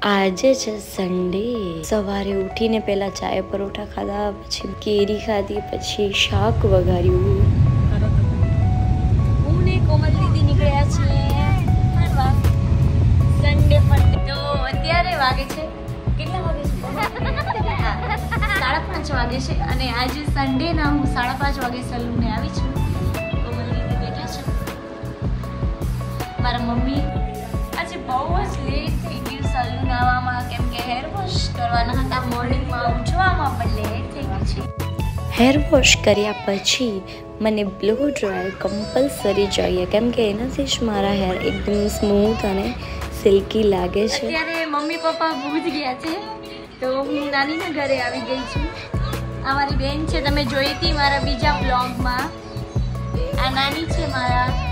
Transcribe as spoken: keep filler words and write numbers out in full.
આજે છે સન્ડે। સવારે ઉઠીને પહેલા ચાય પરોઠા ખાધા, પછી કેરી ખાધી, પછી શાક વઘાર્યું। હું ને કોમલ દીદી નીકળ્યા છીએ ફરવા સન્ડે ફંડે। તો અત્યારે વાગે છે કેટલા વાગે છે? સાડા પાંચ વાગે છે અને આજે સન્ડે ના હું સાડા પાંચ વાગે સલૂને આવી છું। કોમલ દીદી બેઠા છે, મારા મમ્મી। આજે બહુ જ લેટ થઈ ગયું સલૂન આવવામાં, કેમ કે હેર વોશ કરવાના હતા। મોર્નિંગમાં ઉઠવામાં પણ લેટ થઈ ગઈ છે। હેર વોશ કર્યા પછી મને બ્લો ડ્રાય કમ્પલસરી જોઈએ, કેમ કે એનાથી જ મારા હેર એકદમ સ્મૂથ અને સિલ્કી લાગે છે। અત્યારે મમ્મી પપ્પા ભૂજ ગયા છે તો હું નાનીના ઘરે આવી ગઈ છું। આ મારી બેન છે, તમે જોઈ હતી મારા બીજા બ્લોગમાં। આ નાની છે મારા